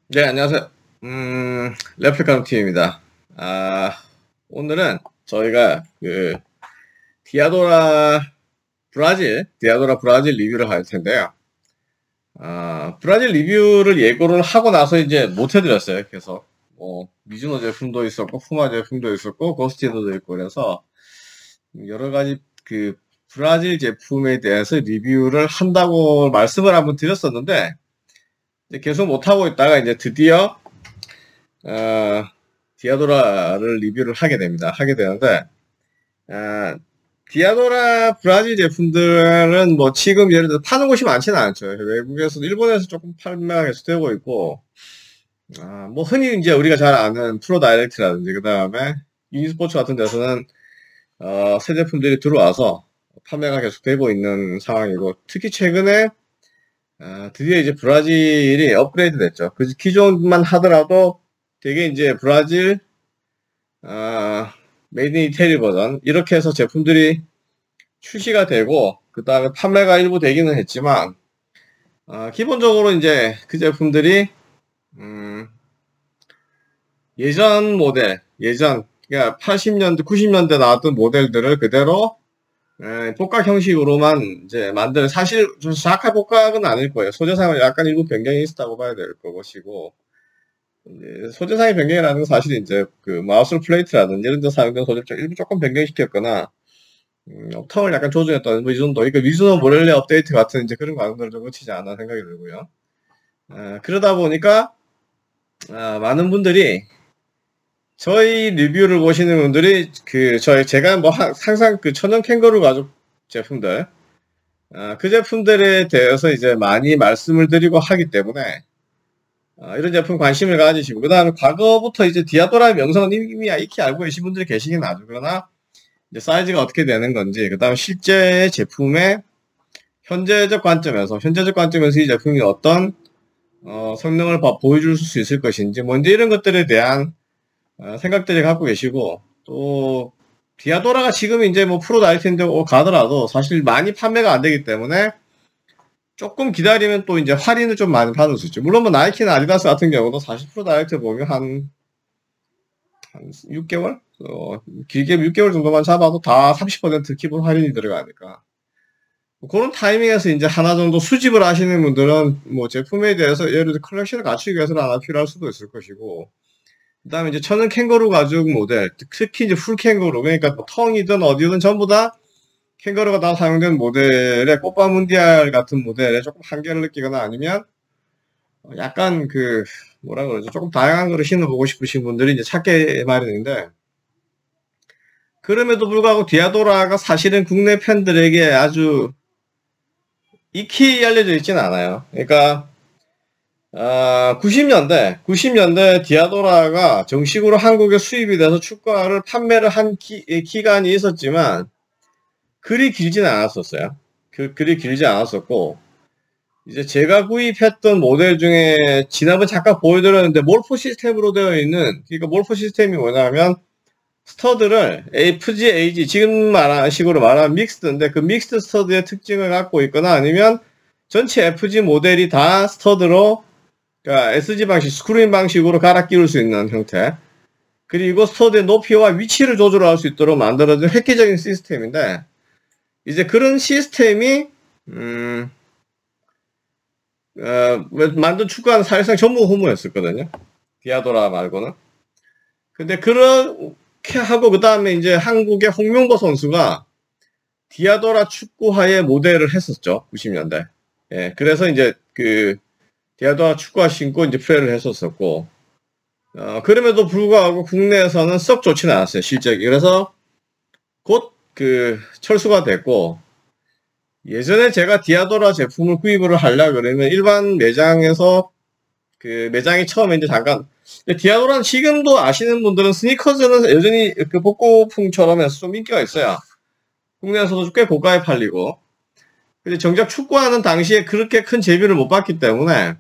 네, 안녕하세요. 레플리카노 팀입니다. 오늘은 저희가 디아도라 브라질 리뷰를 할 텐데요. 브라질 리뷰를 예고를 하고 나서 이제 못 해드렸어요. 그래서, 미즈노 제품도 있었고, 푸마 제품도 있었고, 고스티노도 있고, 그래서, 여러 가지 브라질 제품에 대해서 리뷰를 한다고 말씀을 한번 드렸었는데, 이제 계속 못하고 있다가 이제 드디어 어, 디아도라를 리뷰를 하게 됩니다. 하게 되는데, 어, 디아도라 브라질 제품들은 뭐 지금 예를 들어 파는 곳이 많지는 않죠. 외국에서, 일본에서 조금 판매가 계속되고 있고, 뭐 흔히 이제 우리가 잘 아는 프로 다이렉트라든지, 그 다음에 유니스포츠 같은 데서는, 새 제품들이 들어와서 판매가 계속되고 있는 상황이고, 특히 최근에, 드디어 이제 브라질이 업그레이드 됐죠. 그 기존만 하더라도 되게 이제 브라질, 메이드 인 이태리 버전, 이렇게 해서 제품들이 출시가 되고, 그 다음에 판매가 일부 되기는 했지만, 기본적으로 이제 그 제품들이, 예전 모델, 그러니까 80년대, 90년대 나왔던 모델들을 그대로, 복각 형식으로만 이제 만드는, 사실 정확한 복각은 아닐 거예요. 소재상은 약간 일부 변경이 있었다고 봐야 될 것이고, 소재상의 변경이라는 건 사실 이제 마우스 플레이트라든지 이런 데 사용된 소재 일부 조금 변경시켰거나, 텀을 약간 조정했다는 뭐 이 정도. 그러니까 미즈노 모렐레 업데이트 같은 이제 그런 과정들을 좀 거치지 않나 생각이 들고요. 그러다 보니까, 많은 분들이, 저희 리뷰를 보시는 분들이, 제가 뭐 항상 천연 캥거루 가죽 제품들, 그 제품들에 대해서 이제 많이 말씀을 드리고 하기 때문에, 이런 제품 관심을 가지시고, 그 다음에 과거부터 이제 디아도라의 명성은 이미 익히 알고 계신 분들이 계시긴 하죠. 그러나, 이제 사이즈가 어떻게 되는 건지, 그 다음에 실제 제품의 현재적 관점에서 이 제품이 어떤, 성능을 보여줄 수 있을 것인지, 뭐, 이제 이런 것들에 대한, 생각들을 갖고 계시고, 또, 디아도라가 지금 이제 뭐 프로 다이렉트인데 가더라도 사실 많이 판매가 안 되기 때문에, 조금 기다리면 또 이제 할인을 좀 많이 받을 수 있죠. 물론 뭐 나이키나 아디다스 같은 경우도 사실 프로 다이렉트 보면 한 6개월? 길게 6개월 정도만 잡아도 다 30% 기본 할인이 들어가니까. 뭐 그런 타이밍에서 이제 하나 정도 수집을 하시는 분들은 뭐 제품에 대해서 예를 들어 컬렉션을 갖추기 위해서는 하나 필요할 수도 있을 것이고, 그 다음에 이제 천연 캥거루 가죽 모델, 특히 이제 풀 캥거루, 그러니까 뭐 텅이든 어디든 전부 다 캥거루가 다 사용된 모델의 꽃바 문디알 같은 모델에 조금 한계를 느끼거나 아니면 약간 뭐라 그러죠? 조금 다양한 거를 신어보고 싶으신 분들이 이제 찾게 마련인데, 그럼에도 불구하고 디아도라가 사실은 국내 팬들에게 아주 익히 알려져 있지는 않아요. 그러니까 90년대 디아도라가 정식으로 한국에 수입이 돼서 축구화를 판매를 한 기간이 있었지만 그리 길지는 않았었어요. 그리 길지 않았었고, 이제 제가 구입했던 모델 중에 지난번 잠깐 보여드렸는데 몰포 시스템으로 되어 있는, 그러니까 몰포 시스템이 뭐냐면 스터드를 FG, 지금 말하는 식으로 말하면 믹스드인데 그 믹스드 스터드의 특징을 갖고 있거나 아니면 전체 FG 모델이 다 스터드로, 그러니까 SG 방식, 스크루인 방식으로 갈아 끼울 수 있는 형태, 그리고 스터드의 높이와 위치를 조절할 수 있도록 만들어진 획기적인 시스템인데, 이제 그런 시스템이 만든 축구화는 사실상 전부 후무였었거든요. 디아도라 말고는. 근데 그렇게 하고 그 다음에 이제 한국의 홍명보 선수가 디아도라 축구화의 모델을 했었죠. 90년대. 예, 그래서 이제 디아도라 축구화 신고 이제 플레이를 했었었고, 그럼에도 불구하고 국내에서는 썩 좋지는 않았어요. 실적이. 그래서 곧 철수가 됐고, 예전에 제가 디아도라 제품을 구입을 하려고 그러면 일반 매장에서 매장이 처음에 이제 잠깐, 디아도라는 지금도 아시는 분들은 스니커즈는 여전히 복고풍처럼 해서 좀 인기가 있어요. 국내에서도 꽤 고가에 팔리고. 근데 정작 축구하는 당시에 그렇게 큰 재미를 못 봤기 때문에,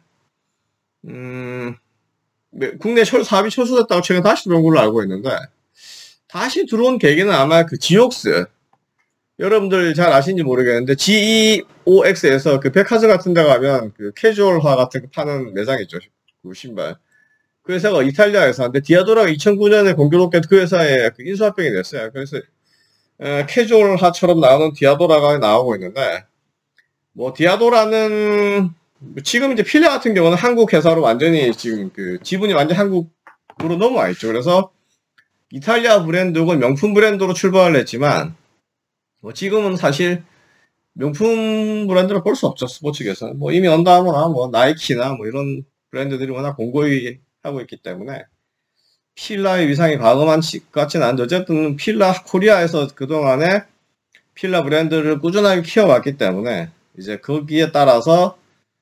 국내 사업이 철수됐다고 최근 다시 들어온 걸로 알고 있는데, 다시 들어온 계기는 아마 지옥스. 여러분들 잘 아시는지 모르겠는데, GEOX에서 백화점 같은 데 가면 캐주얼화 같은 거 파는 매장 있죠. 그 신발. 그 회사가 이탈리아 회사인데 디아도라가 2009년에 공교롭게 그 회사에 그 인수합병이 됐어요. 그래서 캐주얼화처럼 나오는 디아도라가 나오고 있는데, 뭐 디아도라는 지금 이제 필라 같은 경우는 한국 회사로 완전히 지금 그 지분이 완전 한국으로 넘어와 있죠. 그래서 이탈리아 브랜드고 명품 브랜드로 출발을 했지만, 뭐 지금은 사실 명품 브랜드를 볼 수 없죠. 스포츠계에서는 뭐 이미 언더아머나 뭐 나이키나 뭐 이런 브랜드들이 워낙 공고히 하고 있기 때문에 필라의 위상이 과거만 같지는 않은데, 어쨌든 필라 코리아에서 그동안에 필라 브랜드를 꾸준하게 키워왔기 때문에 이제 거기에 따라서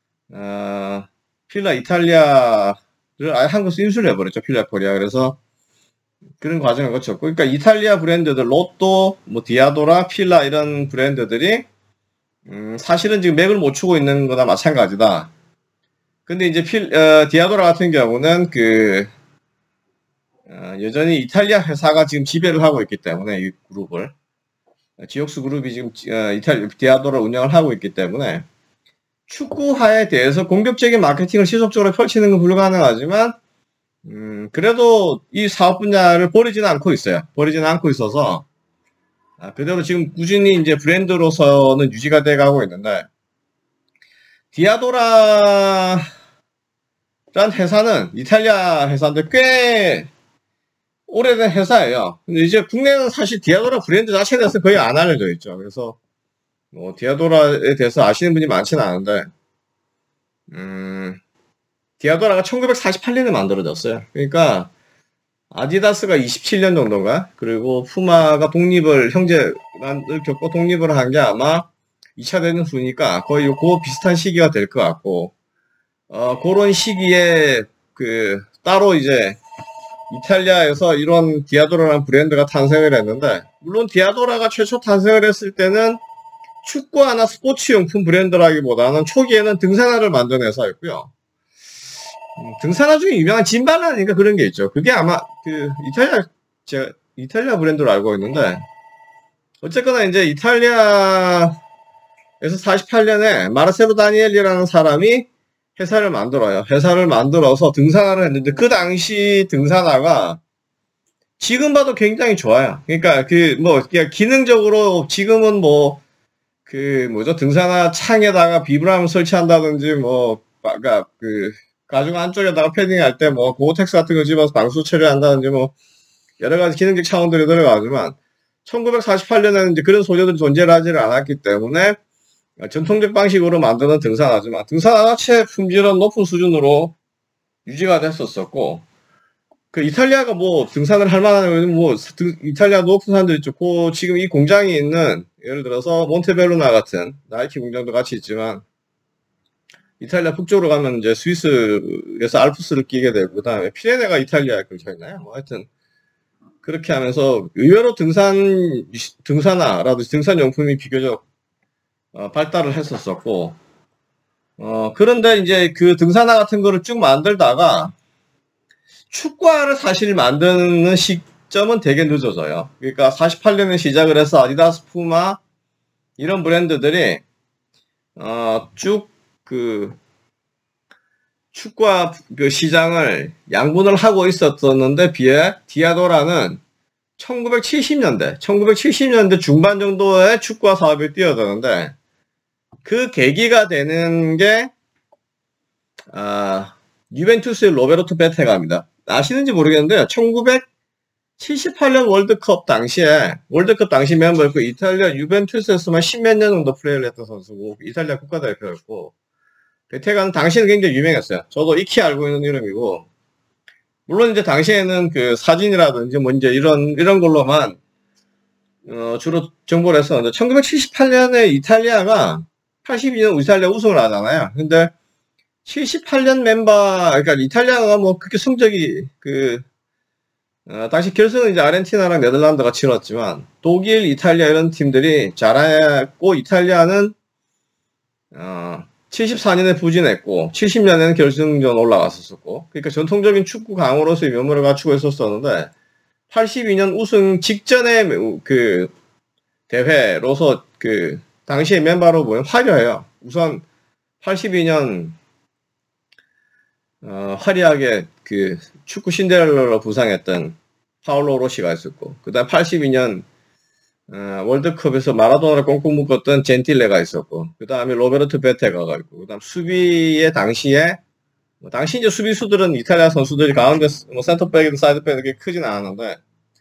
필라 이탈리아를 아예 한국에서 인수를 해버렸죠. 필라 코리아. 그래서 그런 과정을 거쳤고, 그러니까 이탈리아 브랜드들 로또, 뭐 디아도라, 필라 이런 브랜드들이 사실은 지금 맥을 못 추고 있는 거나 마찬가지다. 근데 이제 디아도라 같은 경우는 여전히 이탈리아 회사가 지금 지배를 하고 있기 때문에 이 그룹을, 지옥수 그룹이 지금 디아도라 운영을 하고 있기 때문에 축구화에 대해서 공격적인 마케팅을 지속적으로 펼치는 건 불가능하지만, 그래도 이 사업 분야를 버리지는 않고 있어요. 버리지는 않고 있어서, 그대로 지금 꾸준히 이제 브랜드로서는 유지가 돼 가고 있는데, 디아도라란 회사는 이탈리아 회사인데 꽤 오래된 회사예요. 근데 이제 국내는 사실 디아도라 브랜드 자체에 대해서 거의 안 알려져 있죠. 그래서 뭐 디아도라에 대해서 아시는 분이 많지는 않은데, 디아도라가 1948년에 만들어졌어요. 그러니까 아디다스가 27년 정도인가? 그리고 푸마가 형제를 겪고 독립을 한 게 아마 2차 대전 후니까 거의 그 비슷한 시기가 될 것 같고, 그런 시기에 따로 이제 이탈리아에서 이런 디아도라라는 브랜드가 탄생을 했는데, 물론 디아도라가 최초 탄생을 했을 때는 축구화나 스포츠용품 브랜드라기보다는 초기에는 등산화를 만든 회사였고요. 등산화 중에 유명한 짐발라니까 그런 게 있죠. 그게 아마 제가 이탈리아 브랜드로 알고 있는데, 어쨌거나 이제 이탈리아에서 48년에 마르셀로 다니엘리라는 사람이 회사를 만들어요. 회사를 만들어서 등산화를 했는데, 그 당시 등산화가 지금 봐도 굉장히 좋아요. 그러니까 기능적으로 지금은 등산화 창에다가 비브라움을 설치한다든지, 그러니까 가죽 안쪽에다가 패딩할 때 고어텍스 같은 거 집어서 방수 처리한다든지 여러 가지 기능적 차원들이 들어가지만, 1948년에는 이제 그런 소재들이 존재를 하지를 않았기 때문에 전통적 방식으로 만드는 등산화지만, 등산화 자체 품질은 높은 수준으로 유지가 됐었었고, 이탈리아가 등산을 할 만한, 이탈리아 높은 산들 있죠. 지금 이 공장이 있는, 예를 들어서 몬테벨루나 같은 나이키 공장도 같이 있지만, 이탈리아 북쪽으로 가면 이제 스위스에서 알프스를 끼게 되고, 그 다음에 피레네가 이탈리아에 걸쳐 있나요? 하여튼 그렇게 하면서 의외로 등산화라든지 등산용품이 비교적 발달을 했었었고, 그런데 이제 그 등산화 같은 거를 쭉 만들다가 축구화를 사실 만드는 시점은 되게 늦어져요. 그러니까 48년에 시작을 해서 아디다스, 푸마 이런 브랜드들이 쭉 축구화 시장을 양분을 하고 있었는데 비해 디아도라는 1970년대 중반 정도에 축구화 사업이 뛰어드는데, 그 계기가 되는 게 유벤투스의 로베르토 베테가입니다. 아시는지 모르겠는데요. 1978년 월드컵 당시 멤버였고, 이탈리아 유벤투스에서만 10몇 년 정도 플레이를 했던 선수고, 이탈리아 국가대표였고, 베테가는 당시에는 굉장히 유명했어요. 저도 익히 알고 있는 이름이고, 물론 이제 당시에는 사진이라든지 이제 이런 걸로만 주로 정보를 했었는데, 1978년에 이탈리아가 82년 이탈리아 우승을 하잖아요. 근데 78년 그러니까 이탈리아가 그렇게 성적이 당시 결승은 이제 아르헨티나랑 네덜란드가 치렀지만, 독일, 이탈리아 이런 팀들이 잘했고, 이탈리아는 74년에 부진했고 70년에는 결승전 올라갔었고, 그러니까 전통적인 축구 강으로서의 면모를 갖추고 있었었는데, 82년 우승 직전의 대회로서 당시의 멤버로 보면 화려해요. 우선 82년 화려하게 그 축구 신데렐라로 부상했던 파울로 로시가 있었고, 그 다음 82년 월드컵에서 마라도나를 꽁꽁 묶었던 젠틸레가 있었고, 그 다음에 로베르토 베테가가 있고, 그 다음 수비에 당시에 당시 이제 수비수들은 이탈리아 선수들이 가운데 뭐 센터백이든 사이드백 이렇게 크진 않았는데,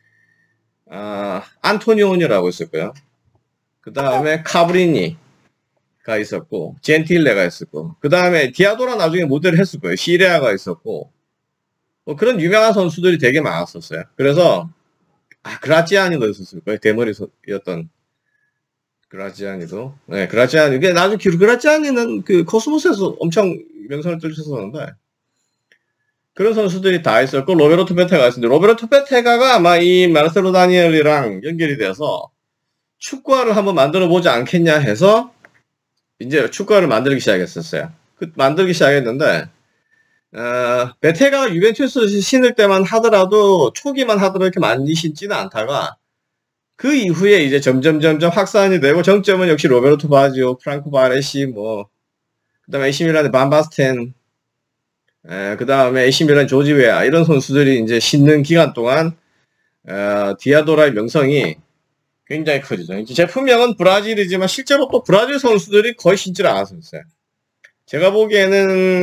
안토니오니라고 있었고요. 그 다음에 카브리니가 있었고, 젠틸레가 있었고, 그 다음에 디아도라 나중에 모델을 했을 거예요. 시레아가 있었고, 뭐 그런 유명한 선수들이 되게 많았었어요. 그래서 그라지아니도 있었을 거예요. 대머리였던 그라지아니도. 네, 그라지아니. 이게 나중에 그라지아니는 그 코스모스에서 엄청 명성을 떨쳤었는데, 그런 선수들이 다 있었고, 로베르토 베테가 있었는데, 로베르토 베테가가 아마 이 마르셀로 다니엘이랑 연결이 돼서 축구화를 한번 만들어 보지 않겠냐 해서 이제 축구화를 만들기 시작했었어요. 만들기 시작했는데, 베테가가 유벤투스 신을 때만 하더라도, 초기만 하더라도 이렇게 많이 신지는 않다가, 그 이후에 이제 점점 확산이 되고, 정점은 역시 로베르토 바지오, 프랑코 바레시, 그 다음에 AC 밀란의 반바스텐, 그 다음에 AC 밀란 조지 웨아, 이런 선수들이 이제 신는 기간 동안, 디아도라의 명성이 굉장히 커지죠. 이제 제품명은 브라질이지만 실제로 또 브라질 선수들이 거의 신지를 않았었어요. 제가 보기에는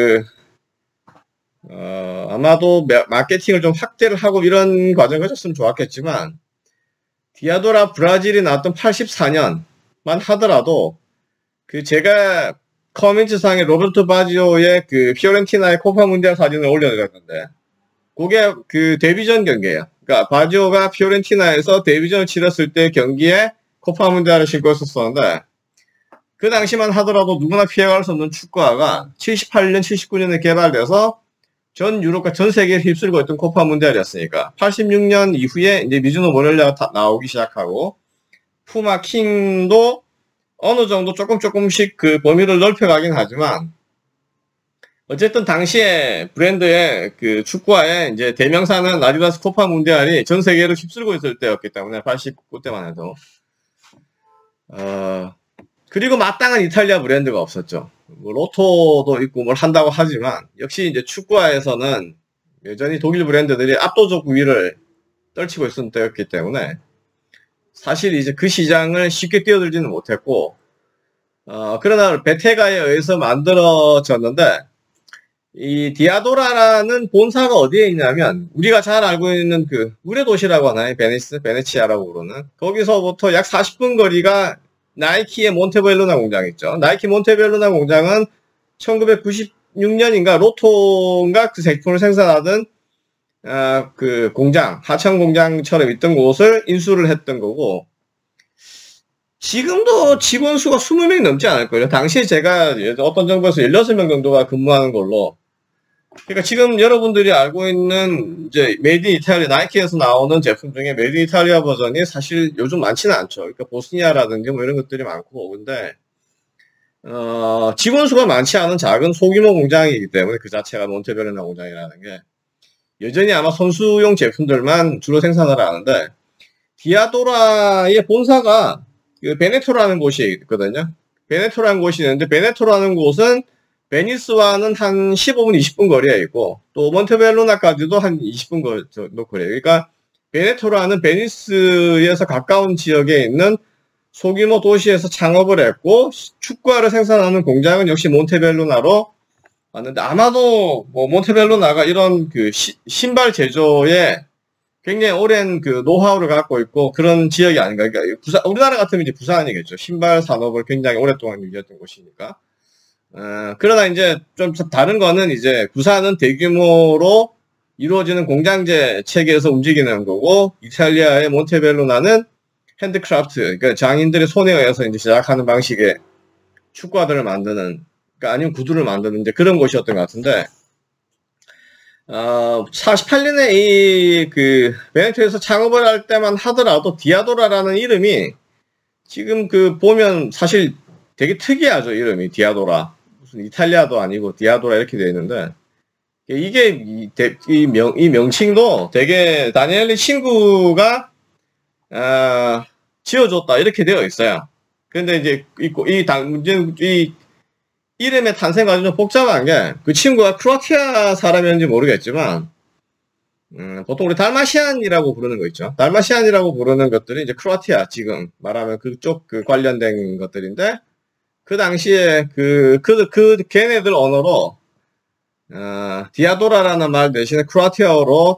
아마도 마케팅을 좀 확대를 하고 이런 과정을 거쳤으면 좋았겠지만, 디아도라 브라질이 나왔던 84년만 하더라도, 제가 커뮤니티상에 로베르토 바지오의 피오렌티나의 코파 문디알 사진을 올려드렸는데, 그게 데뷔전 경기예요. 그러니까 바지오가 피오렌티나에서 데뷔전을 치렀을 때 경기에 코파 문디알을 신고 있었었는데, 그 당시만 하더라도 누구나 피해갈 수 없는 축구화가 78년, 79년에 개발돼서 전 유럽과 전 세계를 휩쓸고 있던 코파 문디알이었으니까, 86년 이후에 이제 미즈노 모렐라가 나오기 시작하고, 푸마 킹도 어느 정도 조금씩 범위를 넓혀가긴 하지만, 어쨌든 당시에 브랜드의 축구화의 이제 대명사는 아디다스 코파 문디알이 전 세계를 휩쓸고 있을 때였기 때문에, 89때만 해도. 그리고 마땅한 이탈리아 브랜드가 없었죠. 로토도 있고 뭘 한다고 하지만, 역시 이제 축구화에서는 여전히 독일 브랜드들이 압도적 우위를 떨치고 있었던 때였기 때문에, 사실 이제 그 시장을 쉽게 뛰어들지는 못했고, 그러나 베테가에 의해서 만들어졌는데, 이 디아도라라는 본사가 어디에 있냐면, 우리가 잘 알고 있는 물의 도시라고 하나요? 베네치아라고 부르는. 거기서부터 약 40분 거리가 나이키의 몬테벨로나 공장 있죠. 나이키 몬테벨로나 공장은 1996년인가 로토인가 제품을 생산하던 공장, 하청 공장처럼 있던 곳을 인수를 했던 거고, 지금도 직원 수가 20명이 넘지 않을 거예요. 당시에 제가 어떤 정부에서 16명 정도가 근무하는 걸로. 그러니까 지금 여러분들이 알고 있는 이제 메이드 인 이탈리아, 나이키에서 나오는 제품 중에 메이드 인 이탈리아 버전이 사실 요즘 많지는 않죠. 그러니까 보스니아라든지 이런 것들이 많고, 근데 직원 수가 많지 않은 작은 소규모 공장이기 때문에, 그 자체가 몬테베르나 공장이라는 게 여전히 아마 선수용 제품들만 주로 생산을 하는데, 디아도라의 본사가 베네토라는 곳이 있거든요. 베네토라는 곳이 있는데, 베네토라는 곳은 베니스와는 한 15분, 20분 거리에 있고, 또 몬테벨로나까지도 한 20분 정도 거리에. 그러니까 베네토라는 베니스에서 가까운 지역에 있는 소규모 도시에서 창업을 했고, 축구화를 생산하는 공장은 역시 몬테벨로나로 왔는데, 아마도 몬테벨로나가 이런 신발 제조에 굉장히 오랜 노하우를 갖고 있고 그런 지역이 아닌가. 그러니까 우리나라 같으면 이제 부산이겠죠. 신발 산업을 굉장히 오랫동안 유지했던 곳이니까. 그러나 이제 좀 다른 거는, 이제 부산은 대규모로 이루어지는 공장제 체계에서 움직이는 거고, 이탈리아의 몬테벨로나는 핸드크래프트, 그러니까 장인들의 손에 의해서 이제 시작하는 방식의 축구화들을 만드는, 그러니까 아니면 구두를 만드는 이제 그런 곳이었던 것 같은데, 48년에 베네토에서 창업을 할 때만 하더라도 디아도라라는 이름이 지금 보면 사실 되게 특이하죠. 이름이 디아도라. 무슨 이탈리아도 아니고 디아도라 이렇게 되어 있는데, 이게 이 명칭도 되게 다니엘리 친구가 지어줬다 이렇게 되어 있어요. 근데 이제 문제는 이름의 탄생 과정이 좀 복잡한 게, 그 친구가 크로아티아 사람이었는지 모르겠지만, 보통 우리 달마시안이라고 부르는 거 있죠. 달마시안이라고 부르는 것들이 이제 크로아티아, 지금 말하면 그쪽 그 관련된 것들인데, 그 당시에 걔네들 언어로, 디아도라라는 말 대신에 크로아티아어로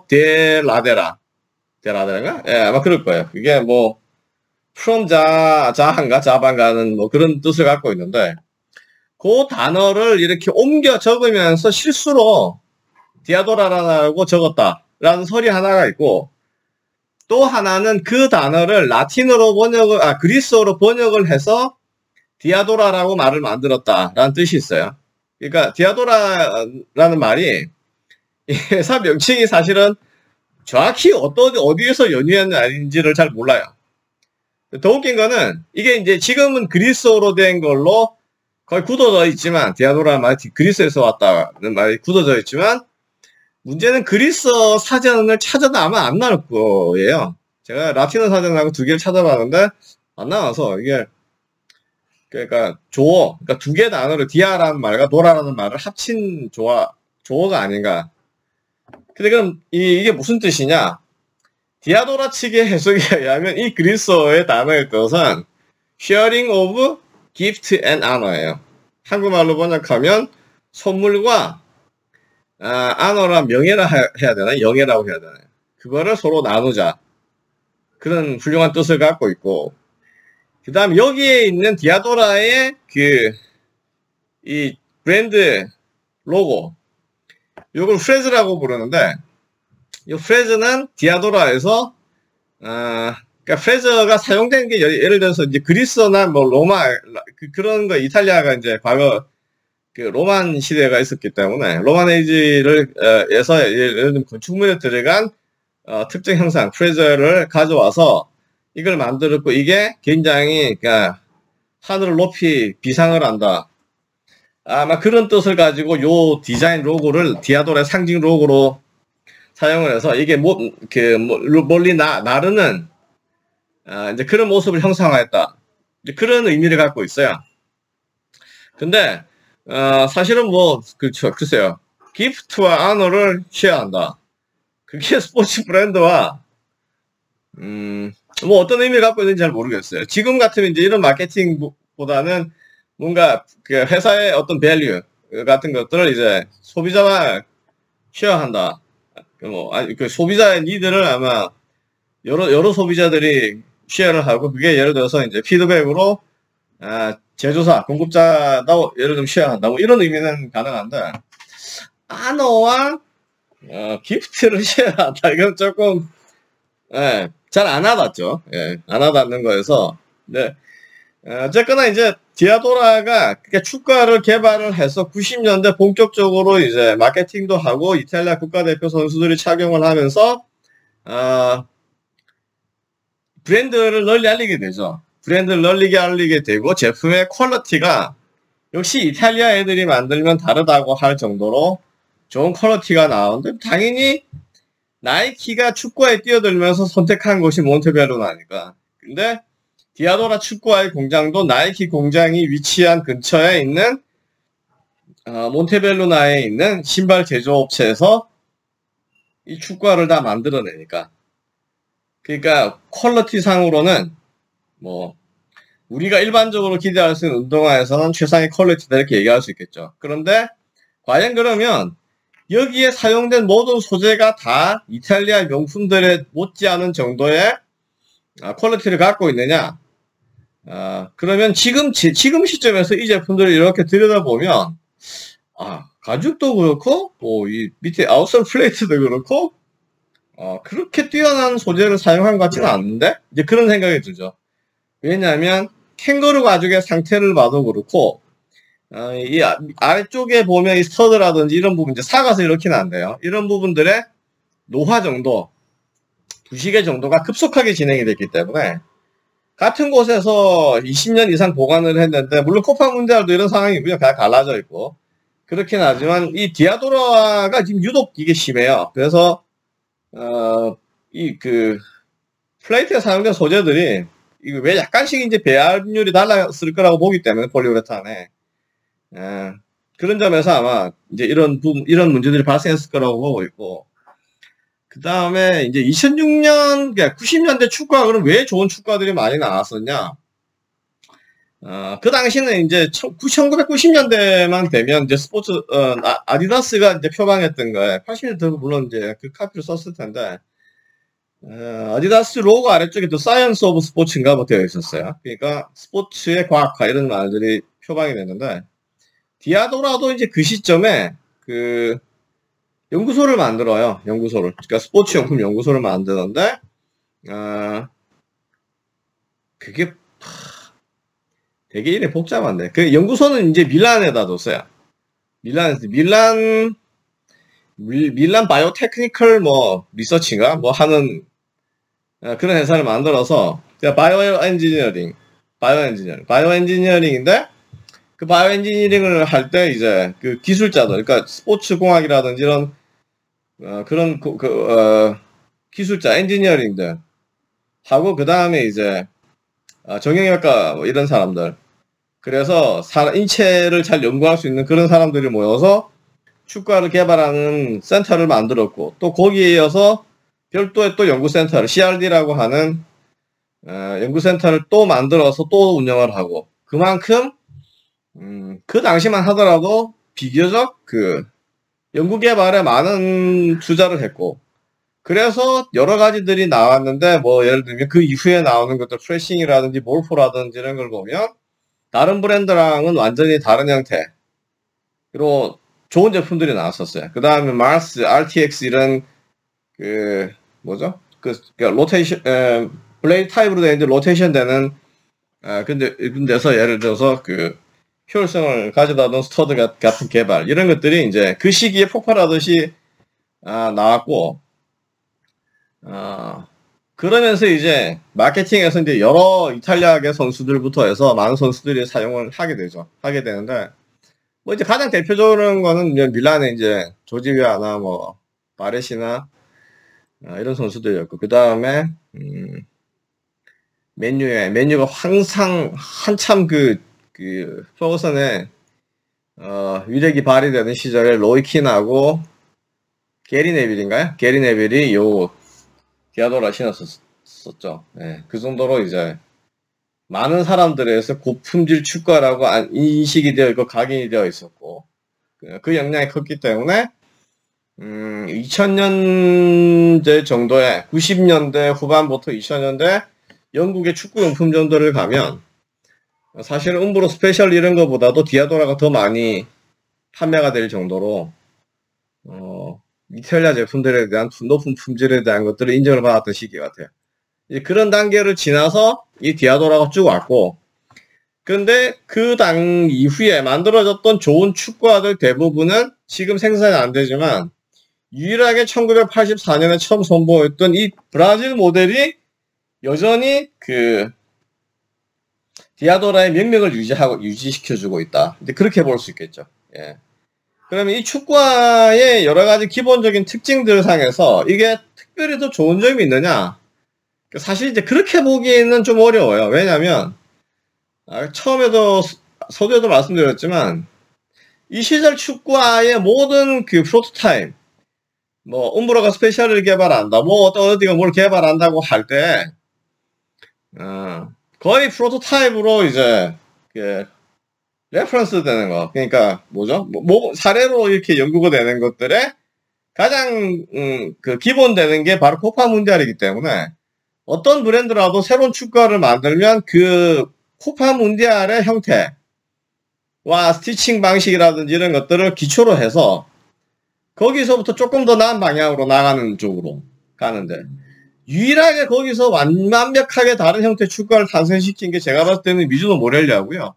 데라데라인가? 예, 아마 그럴 거예요. 그게 뭐, from 자한가, 자반가는 뭐 그런 뜻을 갖고 있는데, 그 단어를 이렇게 옮겨 적으면서 실수로 디아도라라고 적었다라는 설이 하나가 있고, 또 하나는 그 단어를 라틴어로 그리스어로 번역을 해서 디아도라라고 말을 만들었다라는 뜻이 있어요. 그러니까 디아도라라는 말이 회사 명칭이 사실은 정확히 어디에서 연유했는지를 잘 몰라요. 더 웃긴 거는 이게 이제 지금은 그리스어로 된 걸로 거의 굳어져 있지만, 디아도라는 말이 그리스에서 왔다는 말이 굳어져 있지만, 문제는 그리스어 사전을 찾아도 아마 안 나올 거예요. 제가 라틴어 사전하고 두 개를 찾아봤는데 안 나와서, 이게 그러니까 조어, 그러니까 두 개 단어를 디아라는 말과 도라라는 말을 합친 조어가 아닌가. 근데 그럼 이게 무슨 뜻이냐? 디아도라 측의 해석에 의하면 이 그리스어의 단어의 뜻은 sharing of gift and honor예요. 한국말로 번역하면 선물과 honor란 명예라 해야 되나? 영예라고 해야 되나? 그거를 서로 나누자. 그런 훌륭한 뜻을 갖고 있고, 그 다음 여기에 있는 디아도라의 이 브랜드 로고, 요걸 프레즈라고 부르는데, 이 프레즈는 디아도라에서 그러니까 프레즈가 사용된 게 예를 들어서 이제 그리스나 뭐 로마 그런 거, 이탈리아가 이제 과거 그 로만 시대가 있었기 때문에 로만 에이지를 에서 예를 들면 건축물에 들어간 특정 형상 프레즈를 가져와서 이걸 만들었고, 이게 굉장히 그러니까 하늘을 높이 비상을 한다. 아마 그런 뜻을 가지고 요 디자인 로고를 디아도라의 상징 로고로 사용을 해서 이게 멀리 나르는 이제 그런 모습을 형상화했다. 이제 그런 의미를 갖고 있어요. 근데 사실은 뭐 그렇죠. 글쎄요. 기프트와 아너를 쉐어한다. 그게 스포츠 브랜드와 뭐 어떤 의미를 갖고 있는지 잘 모르겠어요. 지금 같으면 이제 이런 마케팅보다는 뭔가 그 회사의 어떤 밸류 같은 것들을 이제 소비자와 쉐어한다. 그 소비자의 니드를 아마 여러 소비자들이 쉐어를 하고, 그게 예를 들어서 이제 피드백으로 제조사, 공급자도 예를 들면 쉐어한다. 뭐 이런 의미는 가능한데, 아너와 기프트를 쉐어한다. 이건 조금 잘 안 와닿죠. 안 와닿는 거여서. 네. 어쨌거나 이제 디아도라가 그러니까 축구화를 개발을 해서 90년대 본격적으로 이제 마케팅도 하고 이탈리아 국가대표 선수들이 착용을 하면서 브랜드를 널리 알리게 되죠. 브랜드를 널리 알리게 되고, 제품의 퀄리티가 역시 이탈리아 애들이 만들면 다르다고 할 정도로 좋은 퀄리티가 나오는데, 당연히 나이키가 축구화에 뛰어들면서 선택한 곳이 몬테벨로나니까. 근데 디아도라 축구화의 공장도 나이키 공장이 위치한 근처에 있는 몬테벨로나에 있는 신발 제조업체에서 이 축구화를 다 만들어내니까. 그러니까 퀄리티 상으로는 뭐 우리가 일반적으로 기대할 수 있는 운동화에서는 최상의 퀄리티다 이렇게 얘기할 수 있겠죠. 그런데 과연 그러면 여기에 사용된 모든 소재가 다 이탈리아 명품들에 못지않은 정도의 퀄리티를 갖고 있느냐? 그러면 지금 시점에서 이 제품들을 이렇게 들여다보면, 가죽도 그렇고, 이 밑에 아웃솔 플레이트도 그렇고, 그렇게 뛰어난 소재를 사용한 것 같지는 않는데? 이제 그런 생각이 들죠. 왜냐하면, 캥거루 가죽의 상태를 봐도 그렇고, 이 아래쪽에 보면 이 스터드라든지 이런 부분, 이제 사가서 이렇게는 안 돼요. 이런 부분들의 노화 정도, 부식의 정도가 급속하게 진행이 됐기 때문에, 같은 곳에서 20년 이상 보관을 했는데, 물론 코파 문제도 이런 상황이고요. 다 갈라져 있고. 그렇긴 하지만, 이 디아도라가 지금 유독 이게 심해요. 그래서, 플레이트에 사용된 소재들이, 이거 왜 약간씩 이제 배합률이 달랐을 거라고 보기 때문에, 폴리우레탄에. 예, 그런 점에서 아마 이제 이런 문제들이 발생했을 거라고 보고 있고, 그 다음에 이제 2006년, 그러니까 90년대 축구가 그럼 왜 좋은 축구들이 많이 나왔었냐? 그 당시는 이제 1990년대만 되면 이제 스포츠, 아디다스가 이제 표방했던 거예요. 80년대도 물론 이제 그 카피를 썼을 텐데, 아디다스 로고 아래쪽에 또 사이언스 오브 스포츠인가 뭐 되어 있었어요. 그러니까 스포츠의 과학화 이런 말들이 표방이 됐는데, 디아도라도 이제 그 시점에 그 연구소를 만들어요. 연구소를. 그러니까 스포츠 용품 연구소를 만드는데, 그게 되게 이래 복잡한데. 그 연구소는 이제 밀란에다 뒀어요. 밀란 바이오테크니컬 뭐 리서치인가 뭐 하는 그런 회사를 만들어서 바이오 엔지니어링인데 그 바이오 엔지니어링을 할 때 이제 그 기술자들, 그러니까 스포츠 공학이라든지 이런 그런 기술자 엔지니어링들 하고 그 다음에 이제 정형외과 뭐 이런 사람들, 그래서 인체를 잘 연구할 수 있는 그런 사람들이 모여서 축구화를 개발하는 센터를 만들었고, 또 거기에 이어서 별도의 또 연구센터를 CRD라고 하는 연구센터를 또 만들어서 또 운영을 하고, 그만큼 그 당시만 하더라도 비교적 그 연구 개발에 많은 투자를 했고, 그래서 여러 가지들이 나왔는데, 뭐 예를 들면 그 이후에 나오는 것들 프레싱이라든지 몰포라든지 이런 걸 보면 다른 브랜드랑은 완전히 다른 형태로 좋은 제품들이 나왔었어요. 그 다음에 마스, RTX 이런 그 뭐죠? 로테이션 블레이드 타입으로 되어 있는 로테이션 되는 근데서 예를 들어서 그 효율성을 가져다 놓은 스터드 같은 개발 이런 것들이 이제 그 시기에 폭발하듯이 나왔고, 그러면서 이제 마케팅에서 이제 여러 이탈리아계 선수들부터 해서 많은 선수들이 사용을 하게 되는데, 뭐 이제 가장 대표적인 거는 밀란의 이제 조지비아나 뭐 바레시나 이런 선수들이었고, 그 다음에 맨유가 항상 한참 그 퍼거슨의 위력이 발휘되는 시절에 로이킨하고 게리 네빌인가요? 게리 네빌이 요 디아도라 신었었죠. 네, 그 정도로 이제 많은 사람들에서 고품질 축구라고 인식이 되어 있고 각인이 되어 있었고, 그 영향이 컸기 때문에 2000년대 정도에 90년대 후반부터 2000년대 영국의 축구용품 정도를 가면 사실은 음브로 스페셜 이런 거보다도 디아도라가 더 많이 판매가 될 정도로 이탈리아 제품들에 대한 높은 품질에 대한 것들을 인정을 받았던 시기 같아요. 이제 그런 단계를 지나서 이 디아도라가 쭉 왔고, 근데 그 당 이후에 만들어졌던 좋은 축구화들 대부분은 지금 생산이 안 되지만 유일하게 1984년에 처음 선보였던 이 브라질 모델이 여전히 그 디아도라의 명맥을 유지시켜주고 있다. 이제 그렇게 볼 수 있겠죠. 예. 그러면 이 축구화의 여러 가지 기본적인 특징들 상에서 이게 특별히 더 좋은 점이 있느냐? 사실 이제 그렇게 보기에는 좀 어려워요. 왜냐면 처음에도 서두에도 말씀드렸지만 이 시절 축구화의 모든 그 프로토타입, 뭐 음브로가 스페셜을 개발한다, 뭐 어디가 뭘 개발한다고 할 때 거의 프로토타입으로 이제 레퍼런스 되는 거, 그러니까 뭐죠? 사례로 이렇게 연구가 되는 것들에 가장 그 기본 되는 게 바로 코파 문디알이기 때문에 어떤 브랜드라도 새로운 축구화를 만들면 그 코파 문디알의 형태와 스티칭 방식이라든지 이런 것들을 기초로 해서 거기서부터 조금 더 나은 방향으로 나가는 쪽으로 가는데, 유일하게 거기서 완벽하게 다른 형태의 축구화를 탄생시킨 게 제가 봤을 때는 미즈노 모렐리하고요.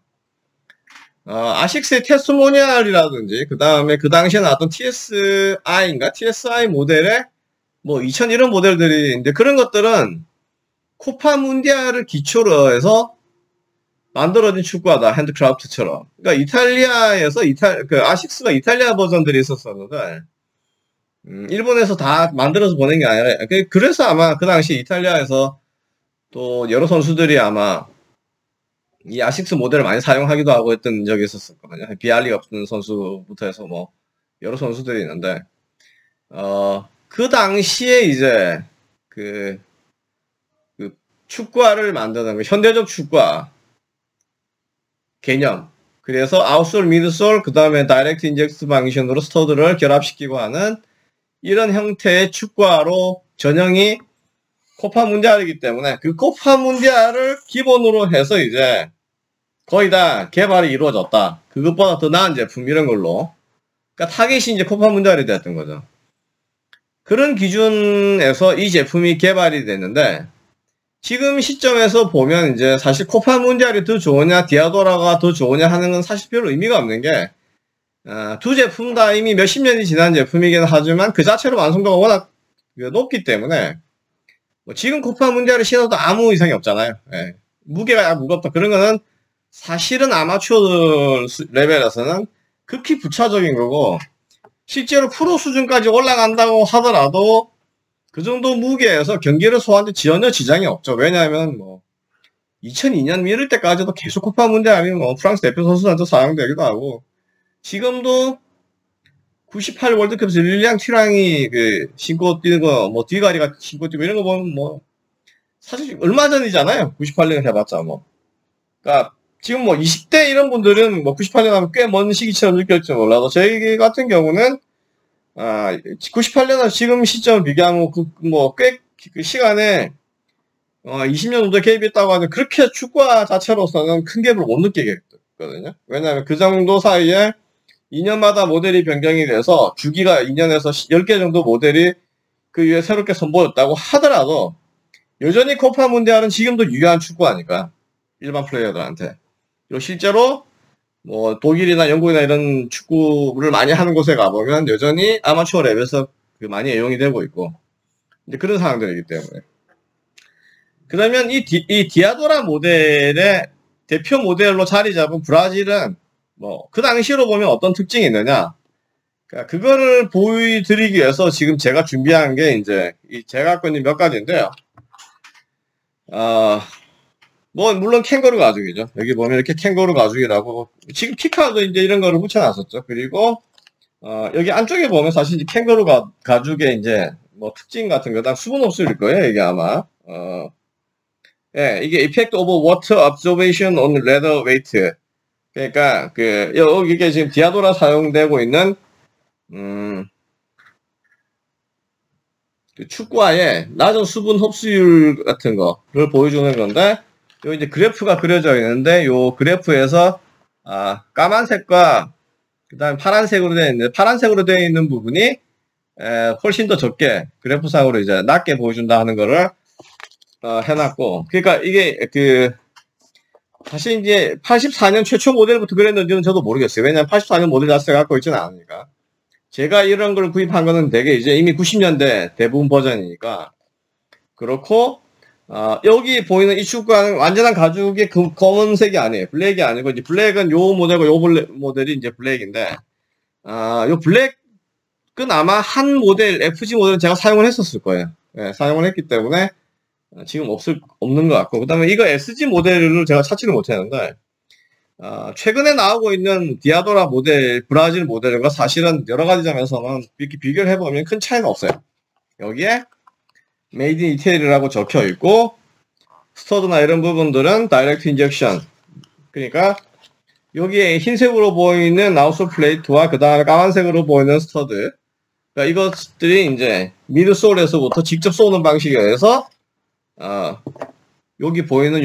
아식스의 테스모니알이라든지 그 다음에 그 당시에 나왔던 TSI 모델의 뭐 2000 이런 모델들이 있는데, 그런 것들은 코파 문디알을 기초로 해서 만들어진 축구화다, 핸드크라프트처럼. 그러니까 이탈리아에서 아식스가 이탈리아 버전들이 있었었는데 일본에서 다 만들어서 보낸 게 아니라, 그래서 아마 그 당시 이탈리아에서 또 여러 선수들이 아마 이 아식스 모델을 많이 사용하기도 하고 했던 적이 있었거든요. 비알리 없는 선수부터 해서 뭐 여러 선수들이 있는데 그 당시에 이제 그 축구화를 만드는 그 현대적 축구화 개념. 그래서 아웃솔, 미드솔, 그 다음에 다이렉트 인젝트 방식으로 스터드를 결합시키고 하는 이런 형태의 축구화로 전형이 코파 문디알이기 때문에 그 코파 문디알을 기본으로 해서 이제 거의 다 개발이 이루어졌다. 그것보다 더 나은 제품 이런 걸로. 그러니까 타겟이 이제 코파 문디알이 됐던 거죠. 그런 기준에서 이 제품이 개발이 됐는데 지금 시점에서 보면 이제 사실 코파 문디알이 더 좋으냐 디아도라가 더 좋으냐 하는 건 사실 별로 의미가 없는 게 두 제품 다 이미 몇십 년이 지난 제품이긴 하지만 그 자체로 완성도가 워낙 높기 때문에 뭐 지금 코파 문디알을 신어도 아무 이상이 없잖아요. 예. 무게가 무겁다 그런 거는 사실은 아마추어들 레벨에서는 극히 부차적인 거고 실제로 프로 수준까지 올라간다고 하더라도 그 정도 무게에서 경기를 소화하는데 전혀 지장이 없죠. 왜냐하면 뭐 2002년 이럴 때까지도 계속 코파 문디알이 뭐 프랑스 대표 선수한테 사용되기도 하고 지금도 98 월드컵에서 릴리앙 튀랑이 그 신고 뛰는 거 뭐 뒤가리가 신고 뛰고 이런 거 보면 뭐 사실 얼마 전이잖아요. 98년 해봤자 뭐. 그러니까 지금 뭐 20대 이런 분들은 뭐 98년 하면 꽤 먼 시기처럼 느낄지 몰라도 저희 같은 경우는 98년은 지금 시점을 비교하면 꽤 그 시간에 20년 정도 개입했다고 하는데 그렇게 축구화 자체로서는 큰 갭을 못 느끼겠거든요. 왜냐하면 그 정도 사이에 2년마다 모델이 변경이 돼서 주기가 2년에서 10개 정도 모델이 그 위에 새롭게 선보였다고 하더라도 여전히 코파 문디알은 지금도 유효한 축구화니까 일반 플레이어들한테. 그리고 실제로 뭐 독일이나 영국이나 이런 축구를 많이 하는 곳에 가보면 여전히 아마추어 랩에서 많이 애용이 되고 있고 이제 그런 상황들이기 때문에 그러면 이 디아도라 모델의 대표 모델로 자리 잡은 브라질은 뭐 그 당시로 보면 어떤 특징이 있느냐 그러니까 그거를 보여드리기 위해서 지금 제가 준비한 게 이제 제가 갖고 있는 몇 가지인데요. 뭐 물론 캥거루 가죽이죠. 여기 보면 이렇게 캥거루 가죽이라고 지금 키카도 이제 이런 거를 붙여놨었죠. 그리고 여기 안쪽에 보면 사실 캥거루 가죽의 이제 뭐 특징 같은 거 다 수분 흡수일 거예요. 이게 아마 예, 이게 Effect of Water Absorption on Leather Weight. 그러니까 이게 지금 디아도라 사용되고 있는 그 축구화의 낮은 수분 흡수율 같은 거를 보여주는 건데 요 이제 그래프가 그려져 있는데 요 그래프에서 까만색과 그다음에 파란색으로 되어 있는데 파란색으로 되어 있는 부분이 훨씬 더 적게 그래프상으로 이제 낮게 보여준다 하는 거를 해놨고 그러니까 이게 사실 이제 84년 최초 모델부터 그랬는지는 저도 모르겠어요. 왜냐면 84년 모델 자체가 갖고 있지는 않으니까. 제가 이런 걸 구입한 거는 되게 이제 이미 90년대 대부분 버전이니까. 그렇고, 여기 보이는 이 축구화는 완전한 가죽의 검은색이 아니에요. 블랙이 아니고, 이제 블랙은 요 모델과 요 모델이 이제 블랙인데, 요 블랙은 아마 한 모델, FG 모델은 제가 사용을 했었을 거예요. 네, 사용을 했기 때문에, 지금 없는 것 같고, 그 다음에 이거 SG 모델을 제가 찾지를 못했는데, 최근에 나오고 있는 디아도라 모델, 브라질 모델과 사실은 여러 가지 점에서는 이렇게 비교를 해보면 큰 차이가 없어요. 여기에 메이드 인 이태리라고 적혀 있고, 스터드나 이런 부분들은 다이렉트 인젝션. 그러니까 여기에 흰색으로 보이는 아웃솔 플레이트와 그 다음에 까만색으로 보이는 스터드. 그러니까 이것들이 이제 미드솔에서부터 직접 쏘는 방식에 의해서 여기 보이는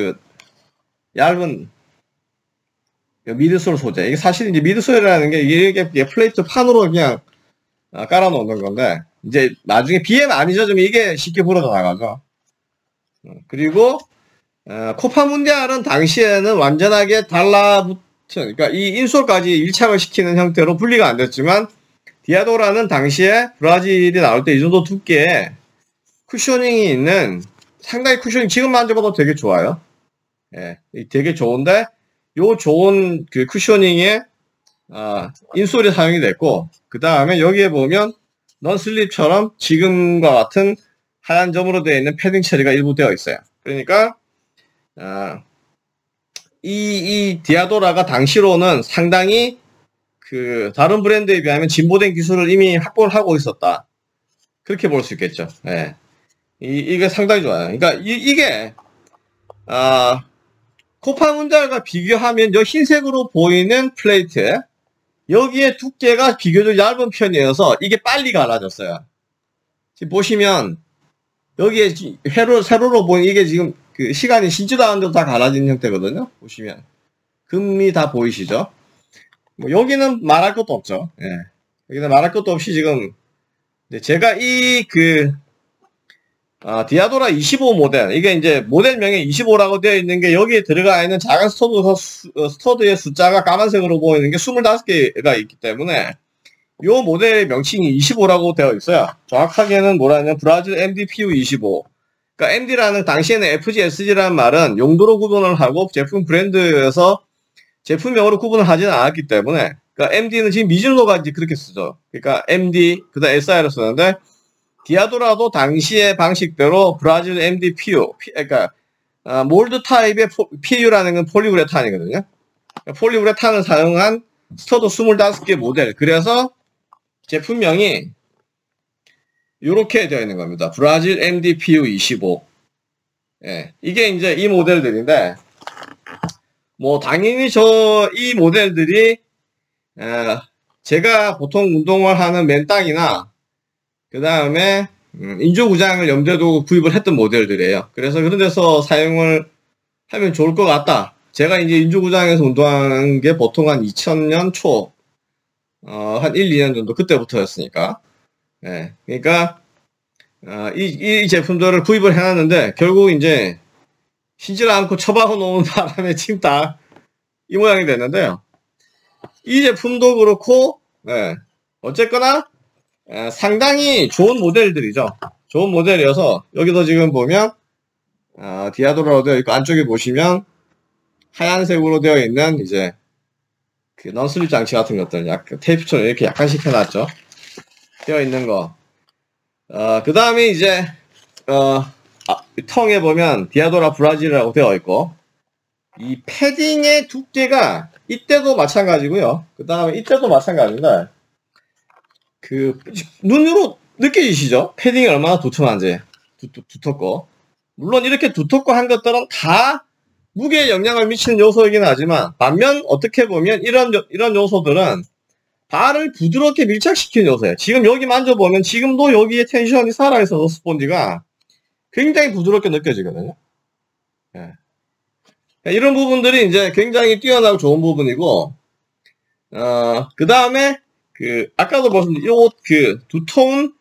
얇은 미드솔 소재. 이게 사실 이제 미드솔이라는 게 이게 플레이트 판으로 그냥 깔아 놓는 건데, 이제 나중에 비에 많이 젖으면 이게 쉽게 부러져 나가죠. 그리고, 코파 문디알은 당시에는 완전하게 달라붙은, 그러니까 이 인솔까지 일착을 시키는 형태로 분리가 안 됐지만, 디아도라는 당시에 브라질이 나올 때 이 정도 두께의 쿠셔닝이 있는 상당히 쿠셔닝 지금 만져봐도 되게 좋아요. 예, 되게 좋은데 요 좋은 그 쿠셔닝에 인솔이 사용이 됐고 그 다음에 여기에 보면 넌슬립처럼 지금과 같은 하얀 점으로 되어 있는 패딩 처리가 일부 되어 있어요. 그러니까 이 디아도라가 당시로는 상당히 다른 브랜드에 비하면 진보된 기술을 이미 확보를 하고 있었다. 그렇게 볼 수 있겠죠. 예. 이게 상당히 좋아요. 그러니까 이게 코파 문달과 비교하면 이 흰색으로 보이는 플레이트, 여기에 두께가 비교적 얇은 편이어서 이게 빨리 갈라졌어요. 지금 보시면 여기에 세로로 보이는 이게 지금 시간이 신지도 않은데도 다 갈라진 형태거든요. 보시면 금이 다 보이시죠? 뭐 여기는 말할 것도 없죠. 예. 여기는 말할 것도 없이 지금 제가 디아도라 25 모델, 이게 이제 모델명에 25라고 되어 있는 게 여기에 들어가 있는 작은 스터드의 숫자가 까만색으로 보이는 게 25개가 있기 때문에 이 모델의 명칭이 25라고 되어 있어요. 정확하게는 뭐라냐면 브라질 MDPU25. 그러니까 MD라는 당시에는 FGSG라는 말은 용도로 구분을 하고 제품 브랜드에서 제품명으로 구분을 하지는 않았기 때문에, 그러니까 MD는 지금 미즈노가 이제 그렇게 쓰죠. 그러니까 MD, 그다음 SI를 쓰는데, 디아도라도 당시의 방식대로 브라질 MDPU, 그러니까 몰드 타입의 PU라는 건 폴리우레탄이거든요. 폴리우레탄을 사용한 스터드 25개 모델. 그래서 제품명이 이렇게 되어 있는 겁니다. 브라질 MDPU25. 예, 이게 이제 이 모델들인데, 뭐 당연히 이 모델들이 제가 보통 운동을 하는 맨땅이나 그 다음에 인조구장을 염두에 두고 구입을 했던 모델들이에요. 그래서 그런 데서 사용을 하면 좋을 것 같다. 제가 이제 인조구장에서 운동하는 게 보통 한 2000년 초 한 1, 2년 정도 그때부터였으니까. 예, 그러니까 이 제품들을 구입을 해놨는데 결국 이제 신지를 않고 처박아 놓은 바람에 지금 다 이 모양이 됐는데요. 이 제품도 그렇고, 예, 어쨌거나 상당히 좋은 모델들이죠. 좋은 모델이어서 여기도 지금 보면 디아도라로 되어 있고, 안쪽에 보시면 하얀색으로 되어 있는 이제 넌슬립 장치 같은 것들, 약간 테이프처럼 이렇게 약간씩 해놨죠. 되어 있는 거. 그 다음에 이제 텅에 보면 디아도라 브라질이라고 되어 있고, 이 패딩의 두께가 이때도 마찬가지고요. 그 다음에 이때도 마찬가지인데, 눈으로 느껴지시죠? 패딩이 얼마나 두툼한지. 두텁고. 물론 이렇게 두텁고 한 것들은 다 무게에 영향을 미치는 요소이긴 하지만, 반면 어떻게 보면 이런 요소들은 발을 부드럽게 밀착시키는 요소예요. 지금 여기 만져보면 지금도 여기에 텐션이 살아있어서 스폰지가 굉장히 부드럽게 느껴지거든요. 예. 이런 부분들이 이제 굉장히 뛰어나고 좋은 부분이고, 그 다음에, 아까도 말씀드린 요 두터운,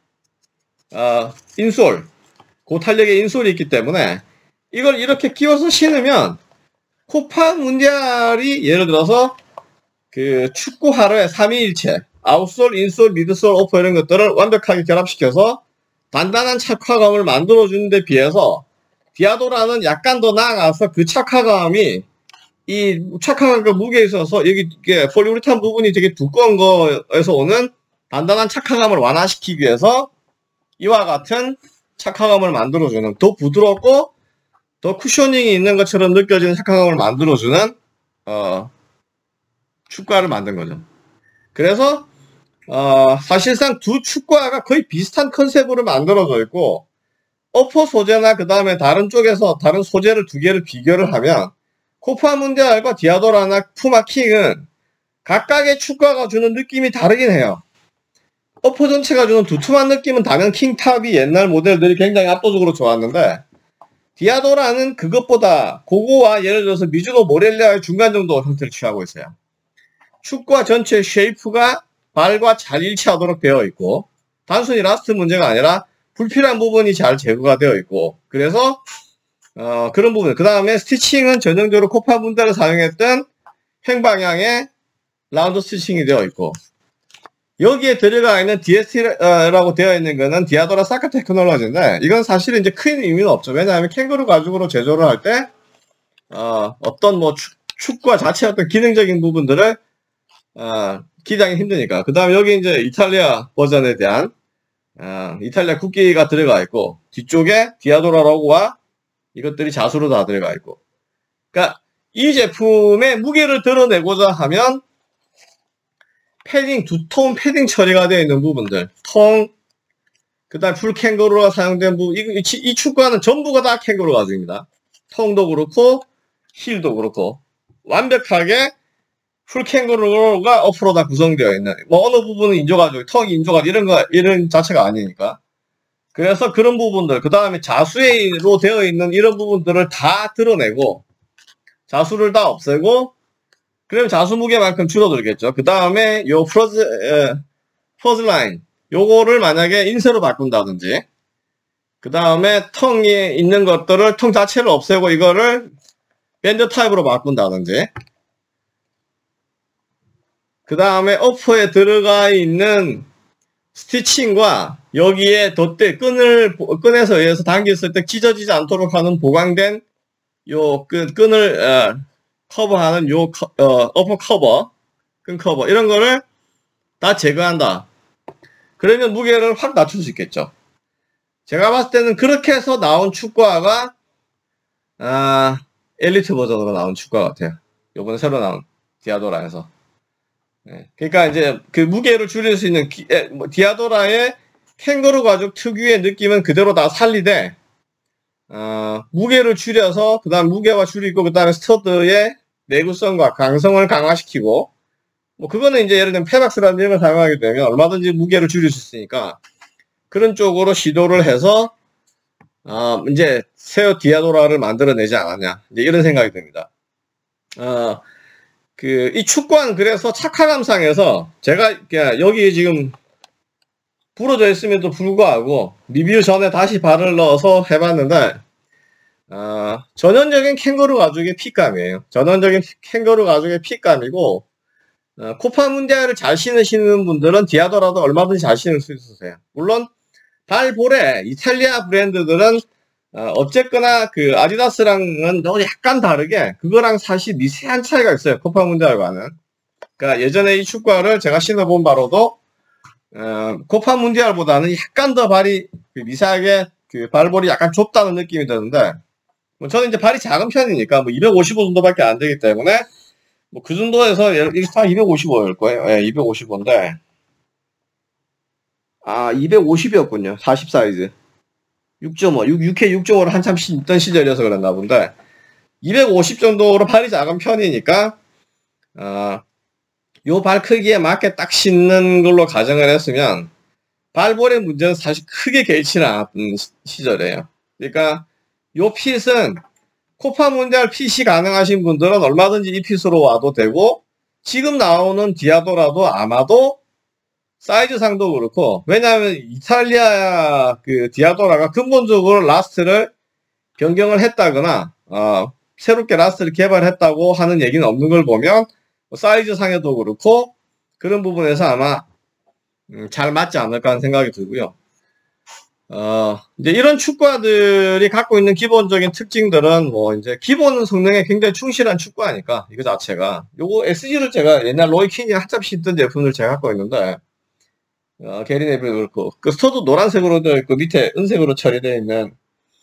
인솔, 고탄력의 인솔이 있기 때문에, 이걸 이렇게 끼워서 신으면, 코파 문디알이 예를 들어서, 축구 하루에 3위일체, 아웃솔, 인솔, 미드솔, 오퍼 이런 것들을 완벽하게 결합시켜서, 단단한 착화감을 만들어주는 데 비해서, 디아도라는 약간 더 나아가서 그 착화감이 이 착화감과 무게에 있어서 여기 이게 폴리우레탄 부분이 되게 두꺼운 거에서 오는 단단한 착화감을 완화시키기 위해서 이와 같은 착화감을 만들어주는, 더 부드럽고 더 쿠셔닝이 있는 것처럼 느껴지는 착화감을 만들어주는 축구화를 만든 거죠. 그래서 사실상 두 축구화가 거의 비슷한 컨셉으로 만들어져 있고, 어퍼 소재나 그 다음에 다른 쪽에서 다른 소재를 두 개를 비교를 하면 코파 문디알과 디아도라나 푸마킹은 각각의 축구화가 주는 느낌이 다르긴 해요. 어퍼 전체가 주는 두툼한 느낌은 당연 킹탑이 옛날 모델들이 굉장히 압도적으로 좋았는데, 디아도라는 그것보다 그거와 예를 들어서 미즈노 모렐리아의 중간 정도 형태를 취하고 있어요. 축구화 전체 쉐이프가 발과 잘 일치하도록 되어 있고, 단순히 라스트 문제가 아니라 불필요한 부분이 잘 제거가 되어 있고, 그래서 그런 부분. 그 다음에 스티칭은 전형적으로 코파 문달을 사용했던 횡방향의 라운드 스티칭이 되어 있고, 여기에 들어가 있는 DST라고 되어 있는 거는 디아도라 사카 테크놀로지인데, 이건 사실은 이제 큰 의미는 없죠. 왜냐하면 캥거루 가죽으로 제조를 할 때 어떤 뭐 축구와 자체 어떤 기능적인 부분들을 기장이 힘드니까. 그 다음에 여기 이제 이탈리아 버전에 대한 이탈리아 국기가 들어가 있고, 뒤쪽에 디아도라 로고와 이것들이 자수로 다 들어가 있고. 그러니까 이 제품의 무게를 드러내고자 하면 패딩, 두터운 패딩 처리가 되어 있는 부분들, 그 다음 풀 캥거루가 사용된 부분, 이 축구화는 전부가 다 캥거루 가죽입니다. 텅도 그렇고 힐도 그렇고 완벽하게 풀 캥거루가 어프로 다 구성되어 있는, 뭐 어느 부분은 인조가죽, 턱이 인조가죽 이런 자체가 아니니까. 그래서 그런 부분들, 그 다음에 자수로 되어 있는 이런 부분들을 다 드러내고 자수를 다 없애고, 그러면 자수 무게만큼 줄어들겠죠. 그 다음에 요 퍼즐 라인, 요거를 만약에 인쇄로 바꾼다든지, 그 다음에 텅에 있는 것들을 텅 자체를 없애고 이거를 밴드 타입으로 바꾼다든지, 그 다음에 어퍼에 들어가 있는 스티칭과 여기에 덧대 끈에서 의해서 당겼을 때 찢어지지 않도록 하는 보강된 요 끈을 커버하는 요 어퍼 커버, 끈 커버, 이런 거를 다 제거한다. 그러면 무게를 확 낮출 수 있겠죠. 제가 봤을 때는 그렇게 해서 나온 축구화가 엘리트 버전으로 나온 축구화 같아요. 요번에 새로 나온 디아도라에서. 네. 그러니까 이제 그 무게를 줄일 수 있는 디아도라의 캥거루 가죽 특유의 느낌은 그대로 다 살리되, 무게를 줄여서, 그 다음 무게와 줄이고, 그 다음에 스터드의 내구성과 강성을 강화시키고, 뭐 그거는 이제 예를 들면 페박스라는 이런 걸 사용하게 되면 얼마든지 무게를 줄일 수 있으니까 그런 쪽으로 시도를 해서 이제 새 디아도라를 만들어내지 않았냐, 이제 이런 생각이 듭니다. 이 축구화는 그래서 착화감상에서 제가 여기 지금 부러져 있음에도 불구하고 리뷰 전에 다시 발을 넣어서 해봤는데, 전형적인 캥거루 가죽의 핏감이에요. 전형적인 캥거루 가죽의 핏감이고, 코파 문디알을 잘 신으시는 분들은 디아도라도 얼마든지 잘 신을 수 있으세요. 물론 발볼에 이탈리아 브랜드들은 어쨌거나 그 아디다스랑은 약간 다르게 그거랑 사실 미세한 차이가 있어요. 코파 문디알과는. 그러니까 예전에 이 축구화를 제가 신어본 바로도 코파 문디알보다는 약간 더 발이 미세하게 그 발볼이 약간 좁다는 느낌이 드는데, 뭐 저는 이제 발이 작은 편이니까 뭐 255 정도밖에 안 되기 때문에 뭐 그 정도에서 이게 다 255일 거예요. 예, 255인데 250이었군요. 40 사이즈. 6.5, 6회 6.5를 한참 신던 시절이어서 그랬나 본데 250 정도로 발이 작은 편이니까 요 발 크기에 맞게 딱 신는 걸로 가정을 했으면 발볼의 문제는 사실 크게 개의치는 않았던 시절이에요. 그러니까 요 핏은 코파 문디알 핏이 가능하신 분들은 얼마든지 이 핏으로 와도 되고, 지금 나오는 디아도라도 아마도 사이즈상도 그렇고, 왜냐하면 이탈리아 그 디아도라가 근본적으로 라스트를 변경을 했다거나 새롭게 라스트를 개발했다고 하는 얘기는 없는 걸 보면 사이즈상에도 그렇고 그런 부분에서 아마 잘 맞지 않을까 하는 생각이 들고요. 이제 이런 축구화들이 갖고 있는 기본적인 특징들은 뭐 이제 기본 성능에 굉장히 충실한 축구화니까 이거 자체가, 요거 SG를 제가 옛날 로이킨이 한참 신던 제품을 제가 갖고 있는데, 게리 네빌도 그렇고 그 스터도 노란색으로 되어 있고 밑에 은색으로 처리되어 있는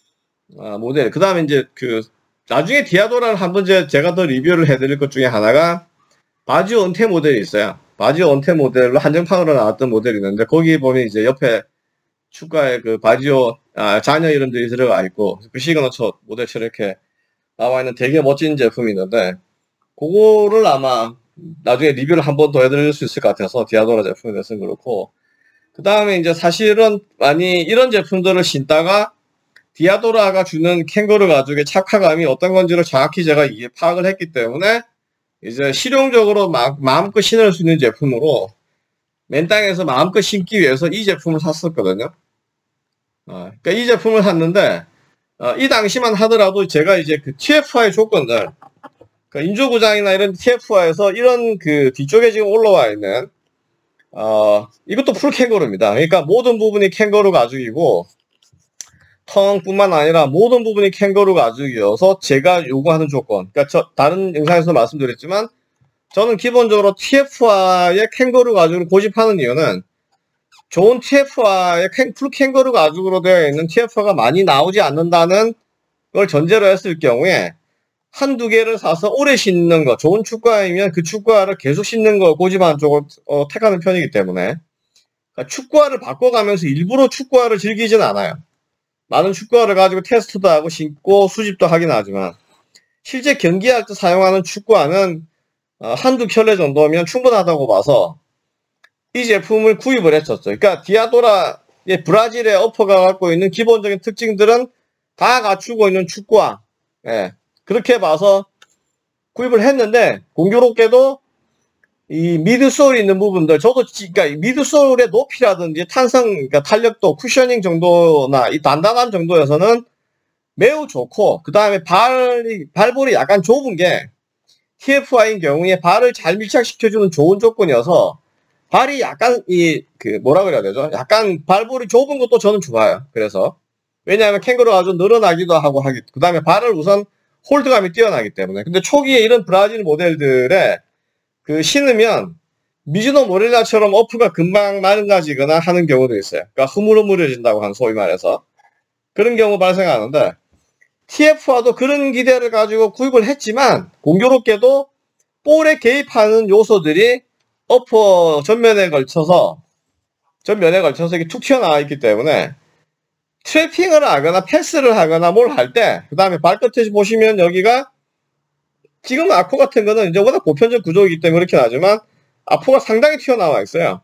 모델. 그 다음에 이제 그 나중에 디아도라를 한번 제가 더 리뷰를 해드릴 것 중에 하나가 바지오 은퇴 모델이 있어요. 바지오 은퇴 모델로 한정판으로 나왔던 모델이 있는데, 거기 보면 이제 옆에 축가에 그 바지오 자녀 이름들이 들어가 있고 그 시그너처 모델처럼 이렇게 나와 있는 되게 멋진 제품이 있는데, 그거를 아마 나중에 리뷰를 한 번 더 해드릴 수 있을 것 같아서 디아도라 제품에 대해서는 그렇고, 그 다음에 이제 사실은 많이 이런 제품들을 신다가 디아도라가 주는 캥거루 가죽의 착화감이 어떤 건지를 정확히 제가 이게 파악을 했기 때문에 이제 실용적으로 마음껏 신을 수 있는 제품으로 맨 땅에서 마음껏 신기 위해서 이 제품을 샀었거든요. 그러니까 이 제품을 샀는데 이 당시만 하더라도 제가 이제 그 TF와의 조건들, 그러니까 인조구장이나 이런 TF와에서 이런 그 뒤쪽에 지금 올라와 있는 이것도 풀 캥거루입니다. 그러니까 모든 부분이 캥거루 가죽이고 텅뿐만 아니라 모든 부분이 캥거루 가죽이어서 제가 요구하는 조건, 그러니까 다른 영상에서 말씀드렸지만 저는 기본적으로 TF와의 캥거루 가죽을 고집하는 이유는 좋은 TF와의 풀 캥거루 가죽으로 되어 있는 TF가 많이 나오지 않는다는 걸 전제로 했을 경우에 한두 개를 사서 오래 신는 거, 좋은 축구화이면 그 축구화를 계속 신는 거 고집하는 쪽을 택하는 편이기 때문에 그러니까 축구화를 바꿔가면서 일부러 축구화를 즐기진 않아요. 많은 축구화를 가지고 테스트도 하고 신고 수집도 하긴 하지만 실제 경기할 때 사용하는 축구화는 한두 켤레 정도면 충분하다고 봐서 이 제품을 구입을 했었죠. 그러니까 디아도라의 브라질의 어퍼가 갖고 있는 기본적인 특징들은 다 갖추고 있는 축구화. 예, 그렇게 봐서 구입을 했는데 공교롭게도 이 미드솔이 있는 부분들, 저도 그러니까 미드솔의 높이라든지 탄성, 그러니까 탄력도, 쿠셔닝 정도나 이 단단한 정도에서는 매우 좋고, 그 다음에 발볼이 약간 좁은 게 TFI인 경우에 발을 잘 밀착시켜주는 좋은 조건이어서 발이 약간 뭐라 그래야 되죠? 약간 발볼이 좁은 것도 저는 좋아요. 그래서 왜냐하면 캥거루가 아주 늘어나기도 하고 그 다음에 발을 우선 홀드감이 뛰어나기 때문에. 근데 초기에 이런 브라질 모델들에 신으면 미즈노 모렐라처럼 어프가 금방 망가지거나 하는 경우도 있어요. 그러니까 흐물흐물해진다고 한 소위 말해서 그런 경우 발생하는데 TF와도 그런 기대를 가지고 구입을 했지만 공교롭게도 볼에 개입하는 요소들이 어퍼 전면에 걸쳐서 이게 툭 튀어나와 있기 때문에 트래핑을 하거나 패스를 하거나 뭘 할 때, 그 다음에 발끝에 보시면 여기가 지금 아코 같은 거는 이제 워낙 보편적 구조이기 때문에 그렇긴 하지만 아포가 상당히 튀어나와 있어요.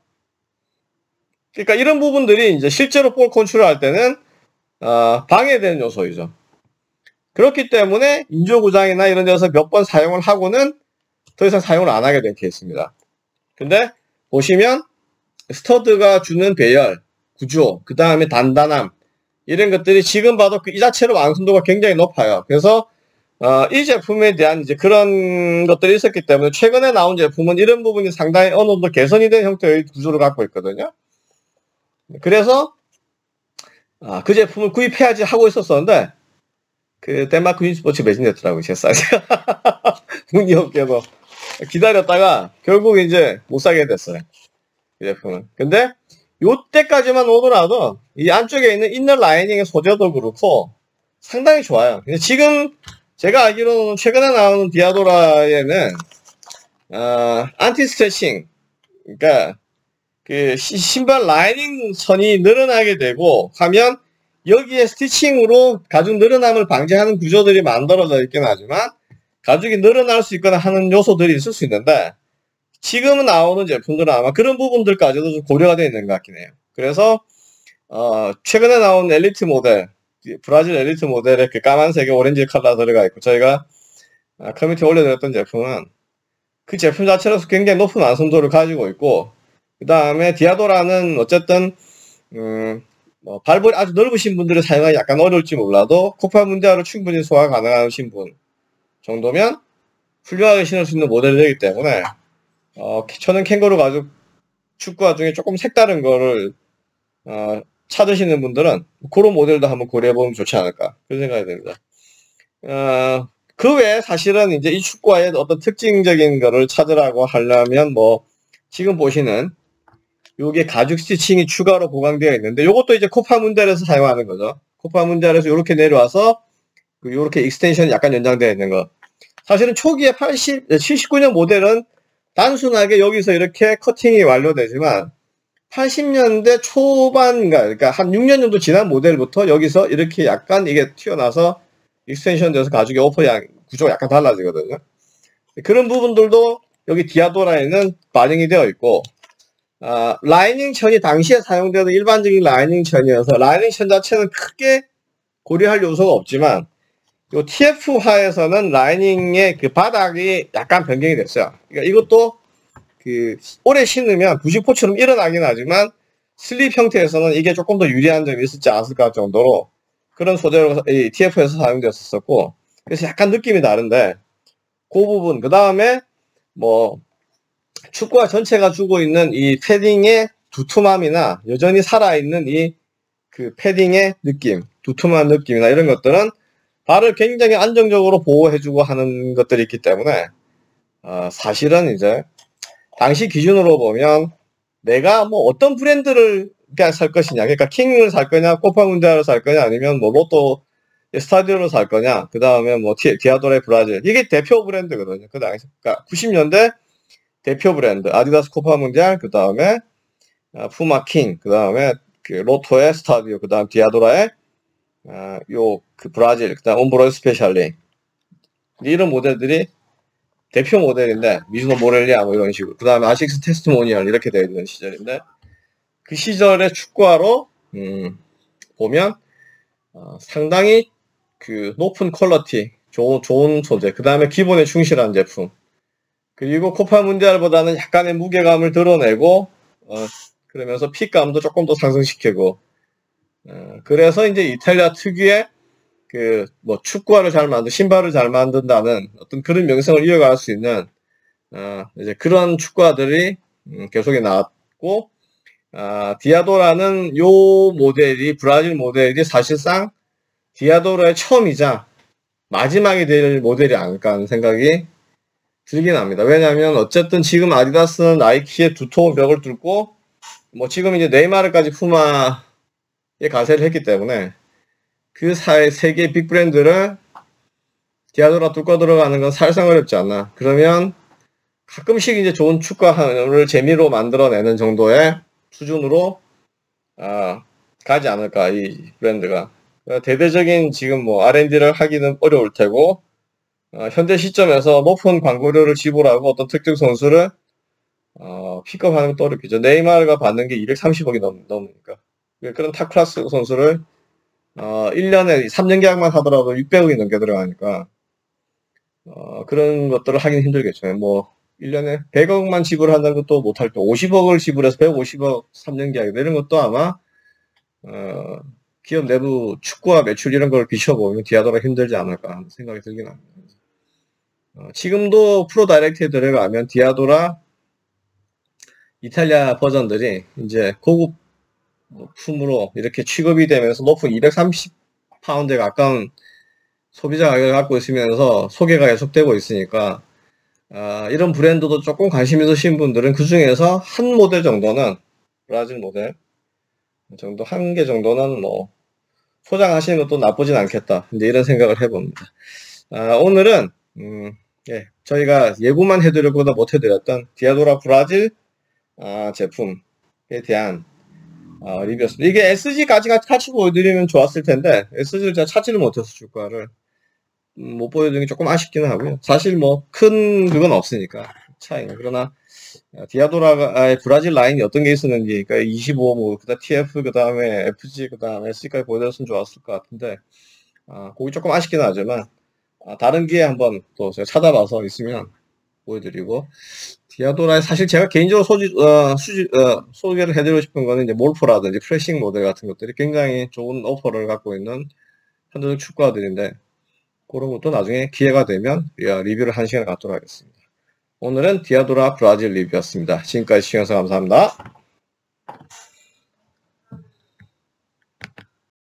그러니까 이런 부분들이 이제 실제로 볼 컨트롤 할 때는 방해되는 요소이죠. 그렇기 때문에 인조구장이나 이런 데서 몇 번 사용을 하고는 더 이상 사용을 안 하게 된 케이스입니다. 근데 보시면 스터드가 주는 배열, 구조, 그 다음에 단단함 이런 것들이 지금 봐도 이 자체로 완성도가 굉장히 높아요. 그래서 이 제품에 대한 이제 그런 것들이 있었기 때문에 최근에 나온 제품은 이런 부분이 상당히 어느 정도 개선이 된 형태의 구조를 갖고 있거든요. 그래서 그 제품을 구입해야지 하고 있었었는데 그 덴마크 윈스포츠 매진됐더라고요. 제 사이즈가. 운이 없게도 기다렸다가 결국 이제 못 사게 됐어요. 이 제품은. 근데 요때까지만 오더라도 이 안쪽에 있는 이너 라이닝의 소재도 그렇고 상당히 좋아요. 지금 제가 알기로는 최근에 나오는 디아도라에는 안티 스트레칭, 그러니까 그 신발 라이닝 선이 늘어나게 되고 하면 여기에 스티칭으로 가죽 늘어남을 방지하는 구조들이 만들어져 있긴 하지만 가죽이 늘어날 수 있거나 하는 요소들이 있을 수 있는데 지금 나오는 제품들은 아마 그런 부분들까지도 좀 고려가 되어 있는 것 같긴 해요. 그래서 최근에 나온 엘리트 모델, 브라질 엘리트 모델에 그 까만색에 오렌지 컬러 들어가 있고 저희가 커뮤니티에 올려드렸던 제품은 그 제품 자체로서 굉장히 높은 완성도를 가지고 있고 그 다음에 디아도라는 어쨌든 발볼이 아주 넓으신 분들이 사용하기 약간 어려울지 몰라도 코파 문제아를 충분히 소화 가능하신 분 정도면 훌륭하게 신을 수 있는 모델이기 때문에 저는 캥거루 가죽 축구화 중에 조금 색다른 거를 찾으시는 분들은 그런 모델도 한번 고려해보면 좋지 않을까 그런 생각이 듭니다. 그 외에 사실은 이제 이 축구화의 어떤 특징적인 거를 찾으라고 하려면 뭐 지금 보시는 요게 가죽 스티칭이 추가로 보강되어 있는데 요것도 이제 코파 문디알에서 사용하는 거죠. 코파 문디알에서 요렇게 내려와서 요렇게 익스텐션이 약간 연장되어 있는 거. 사실은 초기에 79년 모델은 단순하게 여기서 이렇게 커팅이 완료되지만 80년대 초반인가 그러니까 한 6년 정도 지난 모델부터 여기서 이렇게 약간 이게 튀어나와서 익스텐션 돼서 가죽의 오퍼 구조가 약간 달라지거든요. 그런 부분들도 여기 디아도라에는 반영이 되어 있고 라이닝 천이 당시에 사용되는 일반적인 라이닝 천이어서 라이닝 천 자체는 크게 고려할 요소가 없지만 요 TF화에서는 라이닝의 그 바닥이 약간 변경이 됐어요. 그러니까 이것도 오래 신으면 부식포처럼 일어나긴 하지만 슬립 형태에서는 이게 조금 더 유리한 점이 있었지 않았을까 정도로 그런 소재로 이 TF에서 사용되었었고 그래서 약간 느낌이 다른데 그 부분 그 다음에 뭐 축구화 전체가 주고 있는 이 패딩의 두툼함이나 여전히 살아있는 이 패딩의 느낌 두툼한 느낌이나 이런 것들은 발을 굉장히 안정적으로 보호해주고 하는 것들이 있기 때문에 사실은 이제 당시 기준으로 보면 내가 뭐 어떤 브랜드를 살 것이냐 그러니까 킹을 살 거냐 코파 문디알을 살 거냐 아니면 뭐 로또 스타디오를 살 거냐, 그 다음에 뭐 디아도라의 브라질, 이게 대표 브랜드거든요. 그 당시, 그러니까 90년대 대표 브랜드 아디다스 코파 문디알, 그 다음에 푸마 킹, 그 다음에 그 로토의 스타디오, 그 다음 디아도라의 그 브라질, 그 다음 옴브로이 스페셜리, 이런 모델들이 대표 모델인데, 미즈노 모렐리아 뭐 이런 식으로, 그 다음에 아식스 테스트모니얼 이렇게 되어 있는 시절인데, 그 시절의 축구화로 보면 상당히 그 높은 퀄리티, 좋은 소재, 그 다음에 기본에 충실한 제품, 그리고 코파 문디알보다는 약간의 무게감을 드러내고 그러면서 핏감도 조금 더 상승시키고, 그래서 이제 이탈리아 특유의 그 뭐 축구화를 잘 만든, 신발을 잘 만든다는 어떤 그런 명성을 이어갈 수 있는 이제 그런 축구화들이 계속해 나왔고, 디아도라는 요 모델이, 브라질 모델이 사실상 디아도라의 처음이자 마지막이 될 모델이 아닐까 하는 생각이 들긴 합니다. 왜냐하면 어쨌든 지금 아디다스는 나이키의 두터운 벽을 뚫고 뭐 지금 이제 네이마르까지 푸마에 가세를 했기 때문에 그 사이 세 개의 빅 브랜드를 디아도라 뚫고 들어가는 건 사실상 어렵지 않나. 그러면 가끔씩 이제 좋은 축구를 재미로 만들어내는 정도의 수준으로 가지 않을까, 이 브랜드가. 대대적인 지금 뭐 R&D를 하기는 어려울 테고, 현재 시점에서 높은 광고료를 지불하고 어떤 특정 선수를 픽업하는 것도 어렵겠죠. 네이마르가 받는 게 230억이 넘으니까. 그런 탑 클래스 선수를 1년에 3년 계약만 하더라도 600억이 넘게 들어가니까 그런 것들을 하긴 힘들겠죠. 뭐 1년에 100억만 지불한다는 것도 못할 때 50억을 지불해서 150억 3년 계약, 이런 것도 아마 기업 내부 축구와 매출 이런 걸 비춰보면 디아도라 힘들지 않을까 하는 생각이 들긴 합니다. 지금도 프로 다이렉트에 들어가면 디아도라 이탈리아 버전들이 이제 고급 품으로 이렇게 취급이 되면서 높은 230파운드에 가까운 소비자 가격을 갖고 있으면서 소개가 계속되고 있으니까 이런 브랜드도 조금 관심 있으신 분들은 그 중에서 한 모델 정도는, 브라질 모델 정도, 한 개 정도는 뭐 소장하시는 것도 나쁘진 않겠다, 이제 이런 생각을 해봅니다. 오늘은 예, 저희가 예고만 해드렸거나 못 해드렸던 디아도라 브라질 제품에 대한 리뷰였습니다. 이게 SG까지 같이 보여드리면 좋았을 텐데 SG를 제가 찾지를 못해서 주가를 못 보여드리는 게 조금 아쉽기는 하고요. 사실 뭐 큰 그건 없으니까 차이는. 그러나 디아도라의 브라질 라인이 어떤 게 있었는지, 그러니까 25, 뭐 그다음 TF, 그 다음에 FG, 그 다음에 SG까지 보여드렸으면 좋았을 것 같은데 그게 조금 아쉽긴 하지만 다른 기회에 한번 또 제가 찾아봐서 있으면 보여드리고, 디아도라의 사실 제가 개인적으로 소개를 해드리고 싶은 거는 이제 몰포라든지 프레싱 모델 같은 것들이 굉장히 좋은 오퍼를 갖고 있는 현대적 축구화들인데, 그런 것도 나중에 기회가 되면 리뷰를 한 시간을 갖도록 하겠습니다. 오늘은 디아도라 브라질 리뷰였습니다. 지금까지 시청해주셔서 감사합니다.